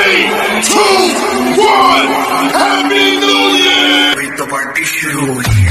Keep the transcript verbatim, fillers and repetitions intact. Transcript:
three, two, one, Happy New Year! अभी तो party शुरू हुई है।